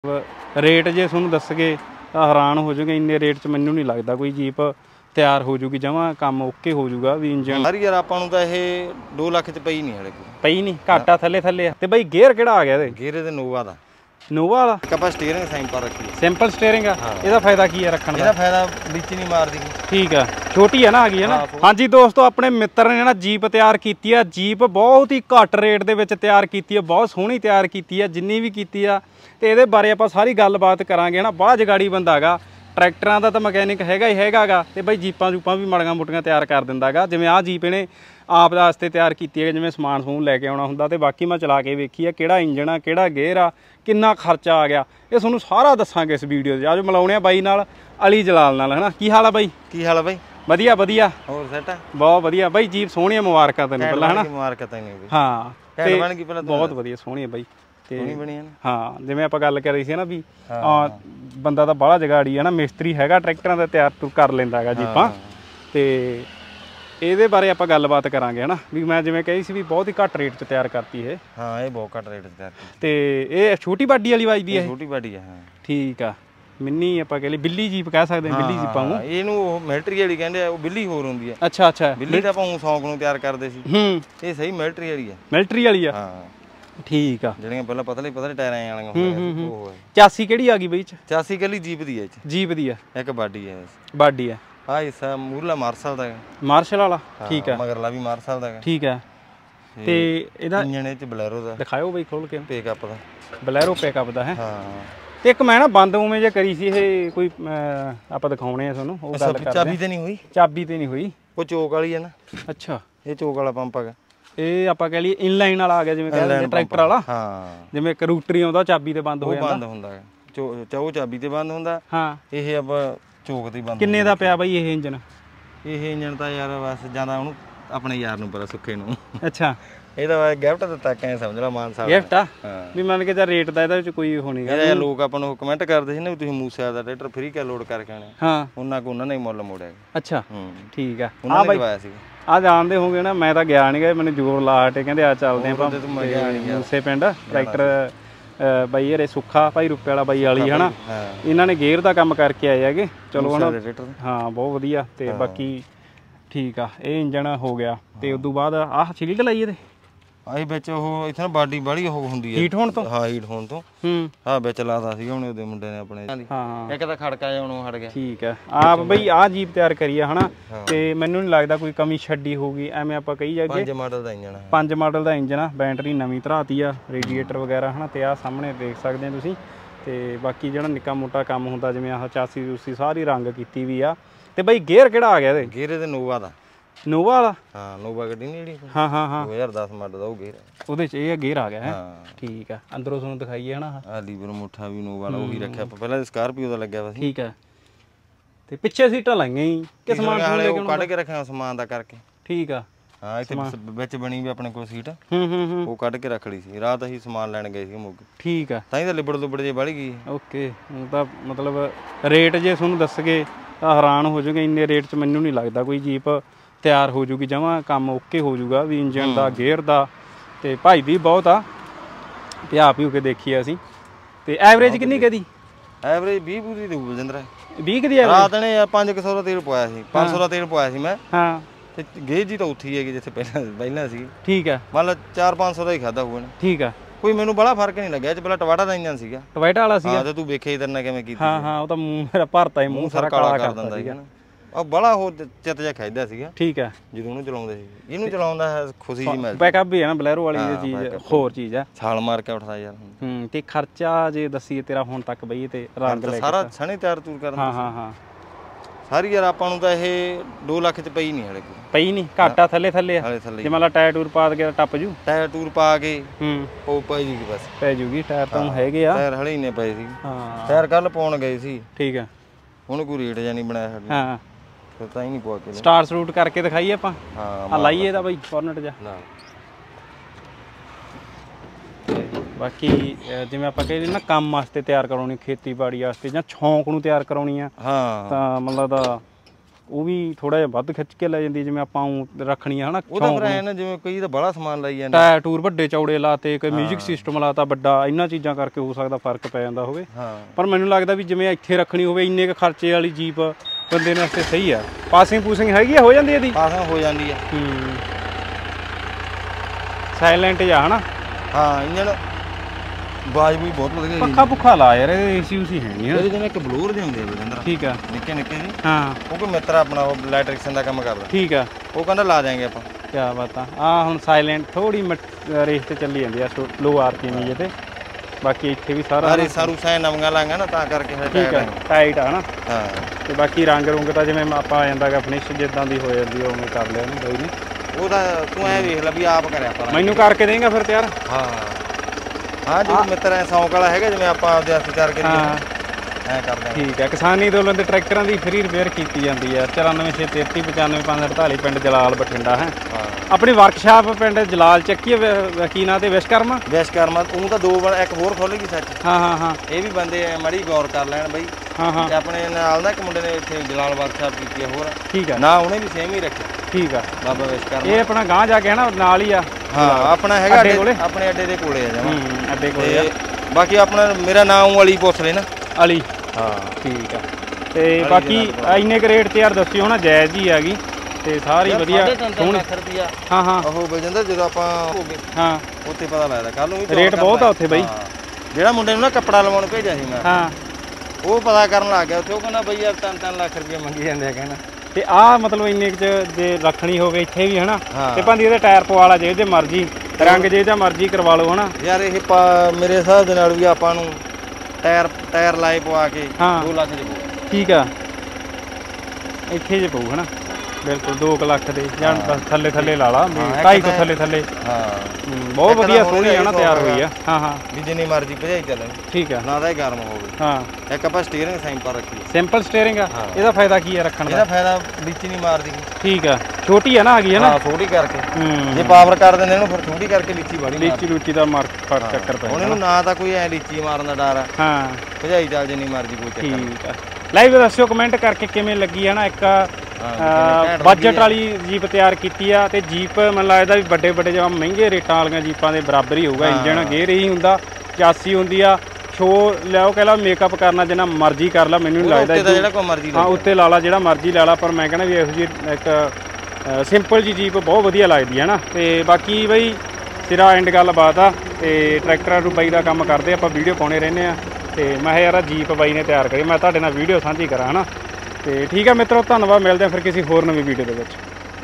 Rate जे तुहानूं दस्सगे तां हैरान हो जाओगे। इन्ने रेट च मैनूं नहीं लगदा कोई जीप ਤਿਆਰ ਹੋ ਜੂਗੀ ਜਮਾਂ ਕੰਮ ਓਕੇ ਹੋ ਜੂਗਾ ਵੀ ਇੰਜਨ ਹਰ ਯਾਰ ਆਪਾਂ ਨੂੰ ਤਾਂ ਇਹ 2 ਲੱਖ ਚ ਪਈ ਨਹੀਂ ਹਲੇ ਪਈ ਨਹੀਂ ਘਾਟਾ ਥੱਲੇ ਆ ਤੇ ਬਾਈ ਗੇਅਰ ਕਿਹੜਾ ਆ ਗਿਆ ਇਹਦੇ ਗੇਅਰ ਦੇ ਨੋਵਾ ਦਾ ਵਾਲਾ ਆਪਾਂ ਸਟੀਅਰਿੰਗ ਸਿੰਪਲ ਰੱਖੀ ਸਿੰਪਲ ਸਟੀਅਰਿੰਗ ਆ ਇਹਦਾ ਫਾਇਦਾ ਕੀ ਹੈ ਰੱਖਣ ਦਾ ਇਹਦਾ ਫਾਇਦਾ ਵਿੱਚ ਨਹੀਂ ਮਾਰਦੀ ਠੀਕ ਆ ਛੋਟੀ ਆ ਨਾ ਆ ਗਈ ਹੈ ਨਾ ਹਾਂਜੀ ਦੋਸਤੋ ਆਪਣੇ ਮਿੱਤਰ ਨੇ ਨਾ ਜੀਪ ਤਿਆਰ ਕੀਤੀ ਆ ਜੀਪ ਬਹੁਤ ਹੀ ਘੱਟ ਰੇਟ ਦੇ ਵਿੱਚ ਤਿਆਰ ਕੀਤੀ ਆ ਬਹੁਤ ਸੋਹਣੀ ਤਿਆਰ ਕੀਤੀ ਆ ਜਿੰਨੀ ਵੀ ਕੀਤੀ ਆ ਤੇ ਇਹਦੇ ਬਾਰੇ ਆਪਾਂ ਸਾਰੀ ਗੱਲਬਾਤ ਕਰਾਂਗੇ ਨਾ ਬੜਾ ਜਗਾੜੀ ਬੰਦਾ ਹੈਗਾ ट्रैक्टर का तो मकैनिक हैगा ही हैगा तो बई जीपां जूपां भी माड़ियां मोटियां तैयार कर दिंदा गा जिवें आ जीप इहने आप वास्ते तैयार की है जिवें समान समून लैके आउणा हुंदा ते बाकी मैं चला के वेखी है किहड़ा इंजन आ किहड़ा गेयर आ किन्ना खर्चा आ गया ये तुहानूं सारा दस्सांगे इस वीडियो च आज मिलाउने आ बाई नाल अली जलाल नाल है ना की हाल है बाई की हाल है बाई वधिया वधिया होर सैट बहुत वधिया बाई जीप सोहणियां मुबारकां तैनूं पहलां है ना मुबारकां तैनूं हाँ ते बन गई पहलां बहुत वधिया सोहणी है बाई हाँ जिवें आपां गल कर रही सी ना भी बंदा तो बाहला जगाड़ी है ना मिस्त्री हैगा ट्रैक्टरां दा तैयार तुर कर लैंदा हैगा जीपां ते ਇਹਦੇ ਬਾਰੇ ਆਪਾਂ ਗੱਲਬਾਤ ਕਰਾਂਗੇ ਹਨਾ ਵੀ ਮੈਂ ਜਿਵੇਂ ਕਹੀ ਸੀ ਵੀ ਬਹੁਤ ਹੀ ਘੱਟ ਰੇਟ 'ਚ ਤਿਆਰ ਕਰਤੀ ਇਹ ਹਾਂ ਇਹ ਬਹੁਤ ਘੱਟ ਰੇਟ 'ਚ ਤਿਆਰ ਕੀਤੀ ਤੇ ਇਹ ਛੋਟੀ ਬਾਡੀ ਵਾਲੀ ਵੱਜਦੀ ਹੈ ਛੋਟੀ ਬਾਡੀ ਹੈ ਹਾਂ ਠੀਕ ਆ ਮਿੰਨੀ ਆਪਾਂ ਕਹ ਲਈ ਬਿੱਲੀ ਜੀਪ ਕਹਿ ਸਕਦੇ ਹਾਂ ਬਿੱਲੀ ਜੀਪਾਂ ਨੂੰ ਇਹਨੂੰ ਉਹ ਮਿਲਟਰੀ ਵਾਲੀ ਕਹਿੰਦੇ ਆ ਉਹ ਬਿੱਲੀ ਹੋਰ ਹੁੰਦੀ ਹੈ ਅੱਛਾ ਬਿੱਲੀ ਤਾਂ ਆਪਾਂ ਸ਼ੌਂਕ ਨੂੰ ਤਿਆਰ ਕਰਦੇ ਸੀ ਇਹ ਸਹੀ ਮਿਲਟਰੀ ਵਾਲੀ ਹੈ ਮਿਲਟਰੀ ਵਾਲੀ ਆ ਹਾਂ ਠੀਕ ਆ ਜਿਹੜੀਆਂ ਪਹਿਲਾਂ ਪਤਾ ਨਹੀਂ ਟਾਇਰਾਂ ਵਾਲੀਆਂ ਹੁੰਦੀਆਂ ਉਹ ਹੈ ਚਾਸੀ ਕਿਹੜੀ ਆ ਗਈ ਬਈ ਚ ਚਾਸੀ ਕੱਲੀ ਜੀਪ ਦੀ ਹੈ ਜੀਪ ਦੀ ਆ ਇੱਕ ਬਾਡੀ ਹੈ ਬਾਡੀ ਆ ਆ ਹਿੱਸਾ ਮੂਰਲਾ ਮਾਰਸ਼ਲ ਦਾ ਮਾਰਸ਼ਲ ਵਾਲਾ ਠੀਕ ਆ ਮਗਰਲਾ ਵੀ ਮਾਰਸ਼ਲ ਦਾ ਠੀਕ ਆ ਤੇ ਇਹਦਾ ਇੰਜਣ ਇਹ ਚ ਬਲੈਰੋ ਦਾ ਦਿਖਾਓ ਬਈ ਖੋਲ ਕੇ ਪਿਕਅਪ ਦਾ ਬਲੈਰੋ ਪਿਕਅਪ ਦਾ ਹੈ ਹਾਂ ਤੇ ਇੱਕ ਮੈਂ ਨਾ ਬੰਦ ਉਵੇਂ ਜੇ ਕਰੀ ਸੀ ਇਹ ਕੋਈ ਆਪਾਂ ਦਿਖਾਉਣੇ ਆ ਤੁਹਾਨੂੰ ਉਹ ਗੱਲ ਕਰਦੇ ਚਾਬੀ ਤੇ ਨਹੀਂ ਹੋਈ ਚਾਬੀ ਤੇ ਨਹੀਂ ਹੋਈ ਉਹ ਚੋਕ ਵਾਲੀ ਹੈ ਨਾ ਅੱਛਾ ਇਹ ਚੋਕ ਵਾਲਾ ਪੰਪ ਹੈਗਾ ਇਹ ਆਪਾਂ ਕਹ ਲਈ ਇਨਲਾਈਨ ਵਾਲਾ ਆ ਗਿਆ ਜਿਵੇਂ ਕਹਿੰਦੇ ਟਰੈਕਟਰ ਵਾਲਾ ਹਾਂ ਜਿਵੇਂ ਇੱਕ ਰੂਟਰੀ ਆਉਂਦਾ ਚਾਬੀ ਤੇ ਬੰਦ ਹੋ ਜਾਂਦਾ ਬੰਦ ਹੁੰਦਾ ਹੈ ਚਾਹੋ ਚਾਬੀ ਤੇ ਬੰਦ ਹੁੰਦਾ ਹਾਂ ਇਹ ਆਪਾਂ ਚੋਕ ਤੇ ਬੰਦ ਕਿੰਨੇ ਦਾ ਪਿਆ ਬਾਈ ਇਹ ਇੰਜਨ ਤਾਂ ਯਾਰ ਬਸ ਜਾਂਦਾ ਉਹਨੂੰ ਆਪਣੇ ਯਾਰ ਨੂੰ ਪਤਾ ਸੁੱਖੇ ਨੂੰ ਅੱਛਾ ਇਹਦਾ ਗਿਫਟ ਦਿੱਤਾ ਕੈਂ ਸਮਝ ਲਾ ਮਾਨ ਸਾਹਿਬ ਗਿਫਟ ਆ ਵੀ ਮੰਨ ਕੇ ਜਾਂ ਰੇਟ ਦਾ ਇਹਦੇ ਵਿੱਚ ਕੋਈ ਹੋਣੀਗਾ ਇਹ ਲੋਕ ਆਪਾਂ ਨੂੰ ਕਮੈਂਟ ਕਰਦੇ ਸੀ ਨਾ ਵੀ ਤੁਸੀਂ ਮੂਸੇ ਦਾ ਟਰੈਕਟਰ ਫ੍ਰੀ ਕਾ ਲੋਡ ਕਰਕੇ ਆਣੇ ਹਾਂ ਉਹਨਾਂ ਨੇ ਮੁੱਲ ਮੋੜਿਆ ਅੱਛਾ ਠੀਕ ਆ ਉਹਨਾਂ ਨੇ ਦਵਾਇਆ ਸੀ ਆ ਜਾਣਦੇ ਹੋਗੇ ਨਾ ਮੈਂ ਤਾਂ ਗਿਆ ਨਹੀਂ ਗਾ ਮੈਨੂੰ ਜ਼ੋਰ ਲਾ ਹਟੇ ਕਹਿੰਦੇ ਆ ਚੱਲਦੇ ਆਪਾਂ ਮੂਸੇ ਪਿੰਡ ਟਰੈਕਟਰ ਬਾਈ ਯਾਰੇ ਸੁੱਖਾ ਭਾਈ ਰੁਪਏ ਵਾਲਾ ਬਾਈ ਵਾਲੀ ਹਨਾ ਇਹਨਾਂ ਨੇ ਗੇਅਰ ਦਾ ਕੰਮ ਕਰਕੇ ਆਏ ਹੈਗੇ ਚਲੋ ਹਨਾ ਹਾਂ ਬਹੁਤ ਵਧੀਆ ਤੇ ਬਾਕੀ ਠੀਕ ਆ ਇਹ ਇੰਜਣ ਹੋ ਗਿਆ ਤੇ ਉਦੋਂ ਬਾਅਦ ਆਹ ਛਿਲਿਕ ਲਾਈ ਇਹਦੇ ਆਹੀ ਵਿੱਚ ਉਹ ਇੱਥੇ ਨਾ ਬਾਡੀ ਬੜੀ ਉਹ ਹੁੰਦੀ ਹੈ ਹੀਟ ਹੋਣ ਤੋਂ ਹਾਂ ਹੀਟ ਹੋਣ ਤੋਂ ਆਹ ਵਿੱਚ ਲਾਦਾ ਸੀਗਾ ਉਹਨੇ ਉਹਦੇ ਮੁੰਡੇ ਨੇ ਆਪਣੇ ਹਾਂ ਇੱਕ ਤਾਂ ਖੜਕਾ ਜਿਹਾ ਉਹਨੂੰ ਹਟ ਗਿਆ ਠੀਕ ਆ ਆਪ ਬਈ ਆਹ ਜੀਪ ਤਿਆਰ ਕਰੀ ਆ ਹਨਾ ਤੇ ਮੈਨੂੰ ਨਹੀਂ ਲੱਗਦਾ ਕੋਈ ਕਮੀ ਛੱਡੀ ਹੋਊਗੀ ਐਵੇਂ ਆਪਾਂ ਕਹੀ ਜਾਈਏ 5 ਮਾਡਲ ਦਾ ਇੰਜਣ 5 ਮਾਡਲ ਦਾ ਇੰਜਣ ਆ ਬੈਟਰੀ ਨਵੀਂ ਧਰਾਤੀ ਆ ਰੇਡੀਏਟਰ ਵਗੈਰਾ ਹਨਾ ਤੇ ਆਹ ਸਾਹਮਣੇ ਦੇਖ ਸਕਦੇ ਆ ਤੁਸੀਂ ਤੇ ਬਾਕੀ ਜਿਹੜਾ ਨਿੱਕਾ ਮੋਟਾ ਕੰਮ ਹੁੰਦਾ ਜਿਵੇਂ ਆਹ ਚਾਸੀ ਚੂਸੀ ਸਾਰੀ ਰੰਗ ਕੀਤੀ ਵੀ ਆ ਤੇ ਬਈ ਗੇਅਰ ਕਿਹੜਾ ਆ ਗਿਆ ਇਹਦੇ ਗੇਅਰ ਇਹਦੇ ਨੋਵਾ ਦਾ ਨੋਵਾ ਵਾਲਾ ਹਾਂ ਨੋਵਾ ਗੱਡੀ ਨਹੀਂ ਜਿਹੜੀ ਹਾਂ 2010 ਮਾਡਲ ਦਾ ਉਹ ਗੇਅਰ ਉਹਦੇ ਚ ਇਹ ਗੇਅਰ ਆ ਗਿਆ ਹੈ ਠੀਕ ਆ ਅੰਦਰੋਂ ਤੁਹਾਨੂੰ ਦਿਖਾਈਏ ਹਨਾ ਆ ਲੀਵਰ ਮੁੱਠਾ ਵੀ ਨੋਵਾ ਵਾਲਾ ਉਹੀ ਰੱਖਿਆ ਆਪਾਂ ਪਹਿਲਾਂ ਸਕਾਰਪੀਓ ਦਾ ਲੱਗਿਆ ਵਾ ਸੀ ਠੀਕ ਆ ਤੇ ਪਿੱਛੇ ਸੀਟਾਂ ਲਾਈਆਂ ਹੀ ਕਿ ਸਮਾਨ ਉਹ ਕੱਢ ਕੇ ਰੱਖਿਆ ਸਮਾਨ ਦਾ ਕਰਕੇ ਠੀਕ ਆ ਹਾਂ ਇੱਥੇ ਵਿੱਚ ਬਣੀ ਵੀ ਆਪਣੇ ਕੋਲ ਸੀਟ ਉਹ ਕੱਢ ਕੇ ਰੱਖ ਲਈ ਸੀ ਰਾਤ ਅਸੀਂ ਸਮਾਨ ਲੈਣ ਗਏ ਸੀ ਮੋਗੇ ਠੀਕ ਆ ਤਾਂ ਹੀ ਤਾਂ ਲਿਬੜ ਲੁਬੜ ਜੇ ਵੜ ਗਈ ਓਕੇ ਹੁਣ ਤਾਂ ਮਤਲਬ ਰੇਟ ਜੇ ਤੁਹਾਨੂੰ ਦੱਸਗੇ ਤਾਂ ਹੈਰਾਨ ਹੋ ਜਾਓਗੇ ਇੰਨੇ ਰੇਟ 'ਚ ਮੈਨੂੰ ਨਹੀਂ ਲੱਗਦਾ ਕੋਈ ਜੀਪ ਤਿਆਰ ਹੋ ਜੂਗੀ ਜਮਾਂ ਕੰਮ ਓਕੇ ਹੋ ਜੂਗਾ ਵੀ ਇੰਜਨ ਦਾ ਗੇਅਰ ਦਾ ਤੇ ਭਾਈ ਵੀ ਬਹੁਤ ਆ ਪਿਆ ਪੀ ਕੇ ਦੇਖੀ ਅਸੀਂ ਤੇ ਐਵਰੇਜ ਕਿੰਨੀ ਕਦੀ ਐਵਰੇਜ 20 ਪੂਰੀ ਦੇਊ ਬਲਜਿੰਦਰ 20 ਦੀ ਰਾਤ ਨੇ 500 ਦਾ ਤੇਲ ਪਵਾਇਆ ਸੀ 500 ਦਾ ਤੇਲ ਪਵਾਇਆ ਸੀ ਮੈਂ ਹਾਂ ਤੇ ਗੇਜ ਜੀ ਤਾਂ ਉੱਥੇ ਹੀ ਹੈਗੀ ਜਿੱਥੇ ਪਹਿਲਾਂ ਸੀ ਠੀਕ ਆ ਮੰਨ ਲਾ 4-500 ਦਾ ਹੀ ਖਾਦਾ ਹੋਊਗਾ ਠੀਕ ਆ ਕੋਈ ਮੈਨੂੰ ਬੜਾ ਫਰਕ ਨਹੀਂ ਲੱਗਿਆ ਇਹ ਚ ਪਹਿਲਾਂ ਟਵਾਟਾ ਦਾ ਇੰਜਨ ਸੀਗਾ ਟਵਾਟਾ ਵਾਲਾ ਸੀਗਾ ਹਾਂ ਤੇ ਤੂੰ ਵੇਖਿਆ ਇਧਰ ਨਾ ਕਿਵੇਂ ਕੀਤੀ ਹਾਂ ਉਹ ਤਾਂ ਮੂੰਹ ਮੇਰਾ ਭਰਤਾ ਹੀ ਮੂੰਹ ਸਾਰਾ ਕਾਲਾ ਕਰ ਦਿੰਦਾ ਸੀਗਾ ਉਹ ਬੜਾ ਉਹ ਚਿੱਤ ਜਿਹਾ ਖਿੱਚਦਾ ਸੀਗਾ ਠੀਕ ਆ ਜਦੋਂ ਉਹਨੂੰ ਚਲਾਉਂਦੇ ਸੀ ਇਹਨੂੰ ਚਲਾਉਂਦਾ ਖੁਸ਼ੀ ਜੀ ਮਿਲਦੀ ਬੈਕਅਪ ਵੀ ਹੈ ਨਾ ਬਲੈਰੋ ਵਾਲੀ ਇਹ ਚੀਜ਼ ਹੋਰ ਚੀਜ਼ ਆ ਛਾਲ ਮਾਰ ਕੇ ਉੱਠਦਾ ਯਾਰ ਤੇ ਖਰਚਾ ਜੇ ਦੱਸੀਏ ਤੇਰਾ ਹੁਣ ਤੱਕ ਬਈ ਤੇ ਰੰਗ ਲੈ ਕੇ ਸਾਰਾ ਸਣੇ ਤਿਆਰ ਤੂਰ ਕਰਦਾ ਹਾਂ ਸਾਰੀ ਯਾਰ ਆਪਾਂ ਨੂੰ ਤਾਂ ਇਹ 2 ਲੱਖ ਚ ਪਈ ਨਹੀਂ ਹਲੇ ਪਈ ਨਹੀਂ ਘਾਟਾ ਥੱਲੇ ਆ ਜੇ ਮੰਨ ਲਾ ਟਾਇਰ ਟੂਰ ਪਾ ਕੇ ਟੱਪ ਜੂ ਟਾਇਰ ਟੂਰ ਪਾ ਕੇ ਉਹ ਪੈ ਜੂਗੀ ਬਸ ਪੈ ਜੂਗੀ ਟਾਇਰ ਤਾਂ ਹੈਗੇ ਆ ਟਾਇਰ ਹਲੇ ਹੀ ਨੇ ਪਏ ਸੀ ਹਾਂ ਟਾਇਰ ਕੱਲ ਪਾਉਣ ਗਏ ਸੀ ਠੀਕ ਆ ਹੁਣ ਕੋਈ ਰੇਟ ਜਾਂ ਨਹੀਂ ਬਣਾਇਆ ਸਾਡਾ ਹਾਂ ਫਿਰ ਤਾਂ ਹੀ ਨਹੀਂ ਪਵਾ ਕੇ ਸਟਾਰ ਸਲੂਟ ਕਰਕੇ ਦਿਖਾਈਏ ਆਪਾਂ ਹਾਂ ਲਾਈਏ ਇਹਦਾ ਬਾਈ ਫੋਰਨਟ ਜਾ ਬਾਕੀ ਜਿਵੇਂ ਆਪਾਂ ਕਹਿੰਦੇ ਨਾ ਕੰਮ ਵਾਸਤੇ ਤਿਆਰ ਕਰਾਉਣੀ ਖੇਤੀਬਾੜੀ ਵਾਸਤੇ ਜਾਂ ਸ਼ੌਂਕ ਨੂੰ ਤਿਆਰ ਕਰਾਉਣੀ ਆ ਤਾਂ ਮਤਲਬ ਦਾ ਉਹ ਵੀ ਥੋੜਾ ਜਿਹਾ ਵੱਧ ਖਿੱਚ ਕੇ ਲੈ ਜਾਂਦੀ ਜਿਵੇਂ ਆਪਾਂ ਰੱਖਣੀਆਂ ਹਨਾ ਉਹਦਾ ਫਿਰ ਐ ਨਾ ਜਿਵੇਂ ਕਈ ਤਾਂ ਬੜਾ ਸਮਾਨ ਲਾਈ ਜਾਂਦੇ ਟਾਇਰ ਟੂਰ ਵੱਡੇ ਚੌੜੇ ਲਾਤੇ ਕੋਈ 뮤직 ਸਿਸਟਮ ਲਾਤਾ ਵੱਡਾ ਇਹਨਾਂ ਚੀਜ਼ਾਂ ਕਰਕੇ ਹੋ ਸਕਦਾ ਫਰਕ ਪੈ ਜਾਂਦਾ ਹੋਵੇ ਪਰ ਮੈਨੂੰ ਲੱਗਦਾ ਵੀ ਜਿਵੇਂ ਇੱਥੇ ਰੱਖਣੀ ਹੋਵੇ ਇੰਨੇ ਕ ਖਰਚੇ ਵਾਲੀ ਜੀਪ ਬੰਦੇ ਨੇ ਵਾਸਤੇ ਸਹੀ ਆ ਪਾਸਿੰਗ ਪੂਸਿੰਗ ਹੈਗੀ ਆ ਹੋ ਜਾਂਦੀ ਇਹਦੀ ਪਾਸਿੰਗ ਹੋ ਜਾਂਦੀ ਆ ਸਾਇਲੈਂਟ ਜਾ ਹਨਾ ਹਾਂ ਇੰਜਨ ਆਵਾਜ਼ ਵੀ ਬਹੁਤ ਵਧੀਆ ਪੱਖਾ ਪੁੱਖਾ ਲਾ ਯਾਰ ਇਹ ਏਸੀ ਉਸੀ ਹੈ ਨਹੀਂ ਇਹਦੇ ਜਿਵੇਂ ਇੱਕ ਬਲੂਰ ਦੇ ਹੁੰਦੇ ਆ ਬਜਿੰਦਰ ਠੀਕ ਆ ਨਿੱਕੇ ਨਿੱਕੇ ਜੀ ਹਾਂ ਉਹ ਕੋਈ ਮਿੱਤਰ ਆਪਣਾ ਉਹ ਇਲੈਕਟ੍ਰੀਸ਼ੀਅਨ ਦਾ ਕੰਮ ਕਰਦਾ ਠੀਕ ਆ ਉਹ ਕਹਿੰਦਾ ਲਾ ਦਿਆਂਗੇ ਆਪਾਂ ਕਿਆ ਬਾਤ ਆ ਹੁਣ ਸਾਇਲੈਂਟ ਥੋੜੀ ਰੇਸ ਤੇ ਚੱਲੀ ਜਾਂਦੀ ਆ ਲੋ ਆਰਪੀਐਮ ਜੇ ਤੇ ਬਾਕੀ ਇੱਥੇ ਵੀ ਸਾਰਾ ਰੇਸਾਂ ਰੂਸਾਂ ਨਵੀਆਂ ਲਾਂਗਾ ਨਾ ਤਾਂ ਕਰਕੇ ਠੀਕ ਆ ਟਾਈਟ ਆ ਹਨਾ ਹਾਂ ਤੇ ਬਾਕੀ ਰੰਗ ਰੁੰਗ ਤਾਂ ਜਿਵੇਂ ਆਪਾਂ ਆ ਜਾਂਦਾਗਾ ਫਿਨਿਸ਼ ਜਿੱਦਾਂ ਦੀ ਹੋ ਜਾਂਦੀ ਉਵੇਂ ਕਰ ਲਿਆ ਉਹਨੂੰ ਕੋਈ ਨਹੀਂ ਉਹਦਾ ਤੂੰ ਐ ਵੇਖ ਲੈ ਵੀ ਆਪ ਕਰਿਆ ਪਰ ਮੈਨੂੰ ਕਰਕੇ ਦੇਂਗਾ ਫਿਰ ਤਿਆਰ ਹਾਂ ਹਾਂ ਜੋ ਮਿੱਤਰ ਐ ਸੌਂਕ ਵਾਲਾ ਹੈਗਾ ਜਿਵੇਂ ਆਪਾਂ ਆਪਦੇ ਹੱਥ ਕਰਕੇ ਐ ਕਰਦੇ ਠੀਕ ਹੈ ਕਿਸਾਨੀ ਅੰਦੋਲਨ ਦੇ ਟਰੈਕਟਰਾਂ ਦੀ ਫ੍ਰੀ ਰਿਪੇਅਰ ਕੀਤੀ ਜਾਂਦੀ ਹੈ 9463 95548 ਪਿੰਡ ਜਲਾਲ ਬਠਿੰਡਾ ਹੈ ਆਪਣੀ ਵਰਕਸ਼ਾਪ ਪਿੰਡ ਜਲਾਲ ਚੱਕੀ ਵਕੀਨਾ ਤੇ ਵਿਸ਼ਕਰਮਾ ਉਹ ਤਾਂ ਦੋ ਇੱਕ ਹੋਰ ਖੋਲੇਗੀ ਸੱਚ ਹਾਂ ਇਹ ਵੀ ਬੰਦੇ ਮੜੀ ਗੌਰ ਕਰ ਲੈਣ ਬਈ ਹਾਂ ਤੇ ਆਪਣੇ ਨਾਲ ਨਾ ਇੱਕ ਮੁੰਡੇ ਨੇ ਇੱਥੇ ਜਲਾਲ ਵਰਕਸ਼ਾਪ ਕੀਤੀ ਹੋਰ ਠੀਕ ਹੈ ਨਾ ਉਹਨੇ ਵੀ ਸੇਮ ਹੀ ਰੱਖਿਆ ਠੀਕ ਆ ਬਾਬਾ ਵਿਸ਼ਕਰਮਾ ਇਹ ਆਪਣਾ ਗਾਂ ਜਾ ਕੇ ਹੈ ਨਾ ਨਾਲ ਹੀ ਆ ਹਾਂ ਆਪਣਾ ਹੈਗਾ ਆਪਣੇ ਅੱਡੇ ਦੇ ਕੋਲੇ ਆ ਜਮਾ ਅੱਡੇ ਕੋਲੇ ਆ ਬਾਕੀ ਆਪਣਾ ਮੇਰਾ ਨਾਮ ਵਾਲੀ ਪੁੱਛ ਲੈ ਨਾ ਅਲੀ ਹਾਂ ਠੀਕ ਆ ਤੇ ਬਾਕੀ ਇੰਨੇ ਕੁ ਰੇਟ ਤੇ ਯਾਰ ਦੱਸਿਓ ਨਾ ਜਾਇਜ਼ ਹੀ ਹੈਗੀ ਤੇ ਸਾਰੀ ਵਧੀਆ ਸੋਹਣੀ ਲੱਖ ਰੁਪਿਆ ਹਾਂ ਉਹ ਬਜਿੰਦਰ ਜਦੋਂ ਆਪਾਂ ਹੋ ਗਏ ਹਾਂ ਉੱਥੇ ਪਤਾ ਲੱਗਦਾ ਕੱਲ ਨੂੰ ਵੀ ਰੇਟ ਬਹੁਤ ਆ ਉੱਥੇ ਬਈ ਜਿਹੜਾ ਮੁੰਡੇ ਨੂੰ ਨਾ ਕੱਪੜਾ ਲਵਾਉਣ ਭੇਜਿਆ ਸੀ ਮੈਂ ਹਾਂ ਉਹ ਪਤਾ ਕਰਨ ਲੱਗ ਗਿਆ ਉੱਥੇ ਉਹ ਕਹਿੰਦਾ ਬਈ ਯਾਰ 3-3 ਲੱਖ ਰੁਪਏ ਮੰਗੀ ਜਾਂਦੇ ਆ ਕਹਿੰਦਾ ਤੇ ਆਹ ਮਤਲਬ ਇੰਨੇ ਚ ਜੇ ਰੱਖਣੀ ਹੋਵੇ ਇੱਥੇ ਵੀ ਹਨਾ ਤੇ ਭਾਂਦੀ ਇਹਦੇ ਟਾਇਰ ਪਵਾ ਲਾ ਜੇ ਮਰਜ਼ੀ ਰੰਗ ਜੇ ਜਾਂ ਮਰਜ਼ੀ ਕਰਵਾ ਲਓ ਹਨਾ ਯਾਰ ਇਹ ਮੇਰੇ ਹਿਸਾਬ ਦੇ ਨਾਲ ਵੀ ਆਪਾਂ ਨੂੰ ਟਾਇਰ ਲਾਏ ਪਵਾ ਕੇ 2 ਲੱਖ ਦੇ ਪਊ ਠੀਕ ਆ ਇੱਥੇ ਜੇ ਪਊ ਹਨਾ ਬਿਲਕੁਲ 2 ਲੱਖ ਦੇ ਜਾਂ ਥੱਲੇ ਲਾ ਲਾ 2.5 ਤੋਂ ਥੱਲੇ ਹਾਂ ਬਹੁਤ ਵਧੀਆ ਸੋਹਣੀ ਆ ਨਾ ਤਿਆਰ ਹੋਈ ਆ ਹਾਂ ਵੀ ਜਿੰਨੀ ਮਰਜ਼ੀ ਭਜਾਈ ਚੱਲਣ ਠੀਕ ਆ ਨਾ ਤਾਂ ਇਹ ਗਰਮ ਹੋਵੇ ਹਾਂ ਇੱਕ ਆਪਾਂ ਸਟੀਅਰਿੰਗ ਸਿੰਪਲ ਰੱਖੀ ਸਿੰਪਲ ਸਟੀਅਰਿੰਗ ਆ ਇਹਦਾ ਫਾਇਦਾ ਕੀ ਆ ਰੱਖਣ ਦਾ ਇਹਦਾ ਫਾਇਦਾ ਵਿੱਚ ਨਹੀਂ ਮਾਰਦੀ ਠੀਕ ਆ ਛੋਟੀ ਆ ਨਾ ਹੈਗੀ ਹੈ ਨਾ ਹਾਂ ਛੋਟੀ ਕਰਕੇ ਜੇ ਪਾਵਰ ਕਰ ਦਿੰਦੇ ਇਹਨੂੰ ਫਿਰ ਛੋਟੀ ਕਰਕੇ ਲੀਚੀ ਬੜੀ ਲੀਚੀ ਲੂਚੀ ਦਾ ਫਰਕ ਚੱਕਰ ਪੈਂਦਾ ਹੁਣ ਇਹਨੂੰ ਨਾ ਤਾਂ ਕੋਈ ਐ ਲੀਚੀ ਮਾਰਨ ਦਾ ਡਰ ਆ ਹਾਂ ਭਜਾਈ ਚੱਲ ਜਿੰਨੀ ਮਰਜ਼ੀ ਕੋਈ ਚੱਕਰ ਠੀਕ ਆ ਲਾਈਵ ਦੱਸਿਓ ਕਮੈਂਟ ਕਰਕੇ ਕਿਵੇਂ ਲੱਗੀ ਹੈ ਨਾ ਇੱਕ ਬਜਟ ਵਾਲੀ ਜੀਪ ਤਿਆਰ ਕੀਤੀ ਆ ਤੇ ਜੀਪ ਮੈਨੂੰ ਲੱਗਦਾ ਵੀ ਵੱਡੇ ਜਿਵੇਂ ਮਹਿੰਗੇ ਰੇਟਾਂ ਵਾਲੀਆਂ ਜੀਪਾਂ ਦੇ ਬਰਾਬਰ ਹੀ ਹੋਊਗਾ ਇੰਜਣ ਗੇਅਰ ਹੀ ਹੁੰਦਾ ਚਾਸੀ ਹੁੰਦੀ ਆ ਸ਼ੋ ਲਿਆਓ ਕਹਿ ਲਾ ਮੇਕਅਪ ਕਰਨਾ ਜਿੰਨਾ ਮਰਜ਼ੀ ਕਰ ਲਾ ਮੈਨੂੰ ਨਹੀਂ ਲੱਗਦਾ ਜਿਹੜਾ ਕੋਈ ਮਰਜ਼ੀ ਹਾਂ ਉੱਤੇ ਲਾ ਲਾ ਜਿਹੜਾ ਮਰਜ਼ੀ ਲਾ ਲਾ ਪਰ ਮੈਂ ਕਹਿੰਦਾ ਵੀ ਇਹੋ ਜਿਹੀ ਇੱਕ ਸਿੰਪਲ ਜੀ ਜੀਪ ਬਹੁਤ ਵਧੀਆ ਲੱਗਦੀ ਹੈ ਨਾ ਤੇ ਬਾਕੀ ਬਈ ਸਿਰਾ ਐਂਡ ਗੱਲਬਾਤ ਆ ਤੇ ਟਰੈਕਟਰਾਂ ਨੂੰ ਬਾਈ ਦਾ ਕੰਮ ਕਰਦੇ ਆਪਾਂ ਵੀਡੀਓ ਪਾਉਣੇ ਰਹਿੰਦੇ ਆ ਤੇ ਮੈਂ ਯਾਰ ਜੀਪ ਬਾਈ ਨੇ ਤਿਆਰ ਕਰੀ ਮੈਂ ਤੁਹਾਡੇ ਨਾਲ ਵੀਡੀਓ ਸਾਂਝੀ ਕਰਾਂ ਹਨਾ ਤੇ ਠੀਕ ਆ ਮਿੱਤਰੋ ਧੰਨਵਾਦ ਮਿਲਦੇ ਆ ਫਿਰ ਕਿਸੇ ਹੋਰ ਨਵੀਂ ਵੀਡੀਓ ਦੇ ਵਿੱਚ